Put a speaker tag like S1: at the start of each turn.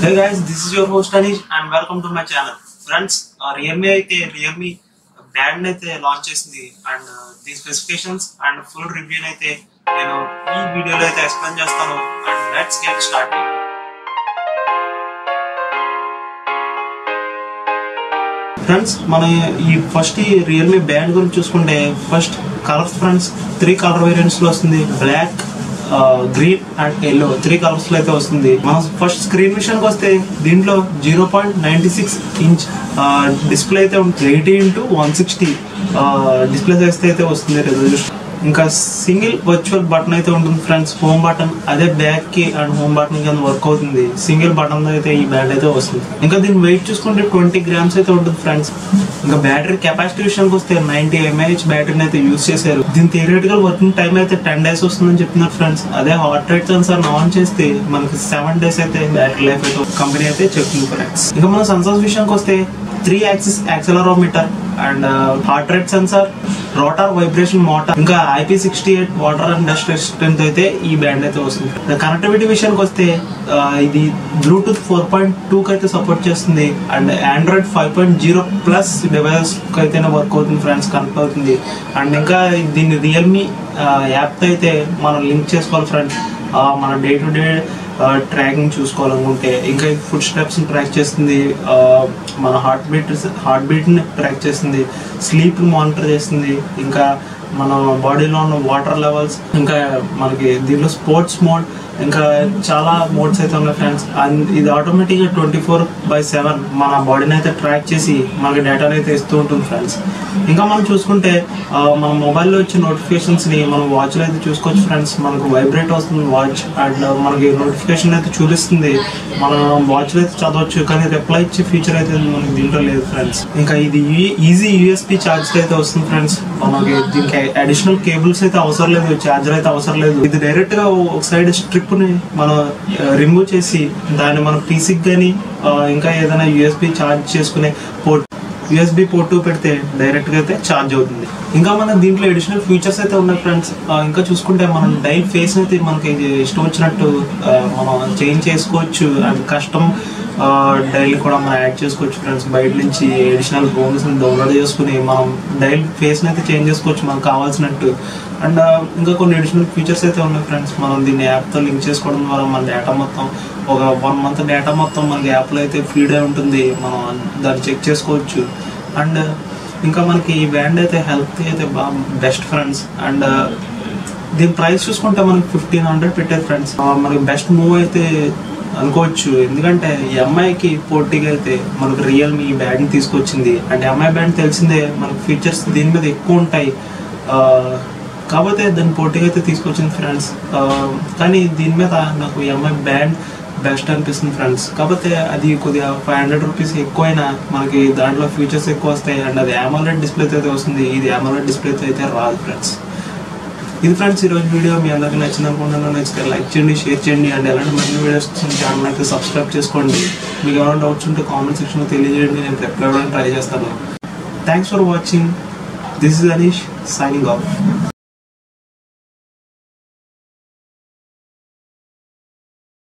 S1: Hey guys, this is your host Anish and welcome to my channel. Friends, Realme brand అయితే launch చేసింది and the specifications and full review అయితే నేను ఈ వీడియోలో అయితే explain చేస్తాను and let's get started. Friends, మన ఈ ఫస్ట్ ఈ రియల్మీ బ్రాండ్ గురించి చూసుకుంటే first colours friends 3 colour variants లో వస్తుంది. Black, green and yellow 3 colours లో అయితే వస్తుంది. మనం ఫస్ట్ స్క్రీన్ విషయానికి వస్తే దీంట్లో 0.96 ఇంచ్ డిస్ప్లే అయితే ఉంటుంది. 80x160 డిస్ప్లే సైజ్ అయితే వస్తుంది రెజల్యూషన్. ఇంకా సింగిల్ వర్చువల్ బటన్ అయితే ఉంటుంది ఫ్రెండ్స్, హోమ్ బటన్. అదే బ్యాక్ కి అండ్ హోమ్ బటన్ కింద వర్క్ అవుతుంది. సింగిల్ బటన్ అయితే ఈ బ్యాట్ అయితే వస్తుంది. ఇంకా దీని వెయిట్ చూసుకుంటే 20 గ్రామ్స్ అయితే ఉంటుంది ఫ్రెండ్స్. ఇంకా బ్యాటరీ కెపాసిటీ విషయానికి వస్తే 90 mAh బ్యాటరీని అయితే యూజ్ చేశారు. దీని థియరిటికల్ వర్కింగ్ టైం అయితే 10 days వస్తుందని చెప్తున్నారు ఫ్రెండ్స్. అదే హార్ట్ రేట్ సెన్సార్ ఆన్ చేస్తే మనకి 7 days అయితే బ్యాటరీ లైఫ్ అయితే కంపెనీ అయితే చెప్తుంది ఫ్రెండ్స్. ఇంకా మన సెన్సార్స్ విషయానికి వస్తే 3 axis accelerometer and heart rate sensor, rotor vibration motor, ఇంకా IP68 water and dust resistant అయితే ఈ బ్యాండ్ అయితే వస్తుంది. కనెక్టివిటీ విషయానికి వస్తే ఇది బ్లూటూత్ 4.2 కి అయితే సపోర్ట్ చేస్తుంది అండ్ ఆండ్రాయిడ్ 5.0 ప్లస్ డివైస్ అయితేనే వర్క్ అవుతుంది ఫ్రెండ్స్, కనెక్ట్ అవుతుంది. అండ్ ఇంకా దీన్ని రియల్మీ యాప్ అయితే మనం లింక్ చేసుకోవాలి ఫ్రెండ్స్. మన డే టు డే ట్రాకింగ్ చూసుకోవాలనుకుంటే ఇంకా ఫుడ్ స్టెప్స్ ట్రాక్ చేస్తుంది, మన హార్ట్ బీట్ని ట్రాక్ చేస్తుంది, స్లీప్ మానిటర్ చేస్తుంది, ఇంకా మన బాడీలో ఉన్న వాటర్ లెవెల్స్, ఇంకా మనకి దీంట్లో స్పోర్ట్స్ మోడ్, ఇంకా చాలా మోడ్స్ అయితే ఉన్నాయి ఫ్రెండ్స్. అండ్ ఇది ఆటోమేటిక్గా 24/7 మన బాడీని అయితే ట్రాక్ చేసి మనకి డేటాని అయితే ఇస్తూ ఉంటుంది ఫ్రెండ్స్. ఇంకా మనం చూసుకుంటే మన మొబైల్లో వచ్చే నోటిఫికేషన్స్ని మనం వాచ్లో అయితే చూసుకోవచ్చు ఫ్రెండ్స్. మనకు వైబ్రేట్ వస్తుంది వాచ్ అండ్ మనకి నోటిఫికేషన్ అయితే చూపిస్తుంది. మనం వాచ్లో అయితే చదవచ్చు, కానీ రిప్లై ఇచ్చే ఫీచర్ అయితే మనకి దీంట్లో లేదు ఫ్రెండ్స్. ఇంకా ఇది ఈజీ USB ఛార్జ్ అయితే వస్తుంది ఫ్రెండ్స్. మనకి దీనికి అడిషనల్ కేబుల్స్ అయితే అవసరం లేదు, ఛార్జర్ అయితే అవసరం లేదు. ఇది డైరెక్ట్గా ఒక సైడ్ స్ట్రిప్ మనం రిమూవ్ చేసి దాన్ని మన పీసీకి కానీ ఇంకా ఏదైనా USB ఛార్జ్ చేసుకునే USB పోర్ట్ పెడితే డైరెక్ట్గా అయితే ఛార్జ్ అవుతుంది. ఇంకా మన దీంట్లో అడిషనల్ ఫీచర్స్ అయితే ఉన్నాయి ఫ్రెండ్స్. ఇంకా చూసుకుంటే మనం డైల్ ఫేస్ అయితే మనకి ఇష్టం వచ్చినట్టు మనం చేంజ్ చేసుకోవచ్చు అండ్ కస్టమ్ డైల్ కూడా మనం యాడ్ చేసుకోవచ్చు ఫ్రెండ్స్. బయట నుంచి అడిషనల్ రోమ్స్ డౌన్లోడ్ చేసుకుని మనం డైల్ ఫేస్ని అయితే చేంజ్ చేసుకోవచ్చు మనకు కావాల్సినట్టు. అండ్ ఇంకా కొన్ని అడిషనల్ ఫీచర్స్ అయితే ఉన్నాయి ఫ్రెండ్స్. మనం దీన్ని యాప్తో లింక్ చేసుకోవడం ద్వారా మన డేటా మొత్తం ఒక 1 month డేటా మొత్తం మనకి యాప్లో అయితే ఫీడ్ అయి ఉంటుంది, మనం దాన్ని చెక్ చేసుకోవచ్చు. అండ్ ఇంకా మనకి ఈ బ్యాండ్ అయితే హెల్త్ అయితే బాగా బెస్ట్ ఫ్రెండ్స్. అండ్ దీని ప్రైస్ చూసుకుంటే మనకి 1500 పెట్టేది ఫ్రెండ్స్. మనకి బెస్ట్ మూవ్ అయితే అనుకోవచ్చు, ఎందుకంటే ఈ ఎంఐకి పోటీగా అయితే మనకు రియల్మీ ఈ బ్యాండ్ తీసుకొచ్చింది. అండ్ ఎంఐ బ్యాండ్ తెలిసిందే మనకు ఫీచర్స్ దీని మీద ఎక్కువ ఉంటాయి కాకపోతే దాన్ని పోటీగా అయితే తీసుకొచ్చింది ఫ్రెండ్స్. కానీ దీని మీద నాకు ఎంఐ బ్యాండ్ బెస్ట్ అనిపిస్తుంది ఫ్రెండ్స్. కాకపోతే అది కొద్దిగా 500 రూపీస్ ఎక్కువైనా మనకి దాంట్లో ఫీచర్స్ ఎక్కువ వస్తాయి అండ్ అది AMOLED డిస్ప్లే అయితే వస్తుంది. ఇది AMOLED డిస్ప్లే అయితే రాదు ఫ్రెండ్స్. ఇది ఫ్రెండ్స్ ఈరోజు వీడియో మీ అందరికీ నచ్చింది అనుకుంటున్నాను. నచ్చితే లైక్ చేయండి, షేర్ చేయండి అండ్ ఎలాంటి మరిన్ని వీడియోస్ కోసం ఛానల్ అయితే సబ్స్క్రైబ్ చేసుకోండి. మీకు ఏమైనా డౌట్స్ ఉంటే కామెంట్ సెక్షన్లో తెలియజేయండి, నేను రిప్లై ఇవ్వడానికి ట్రై చేస్తాను. Thanks for watching. This is Anish signing of.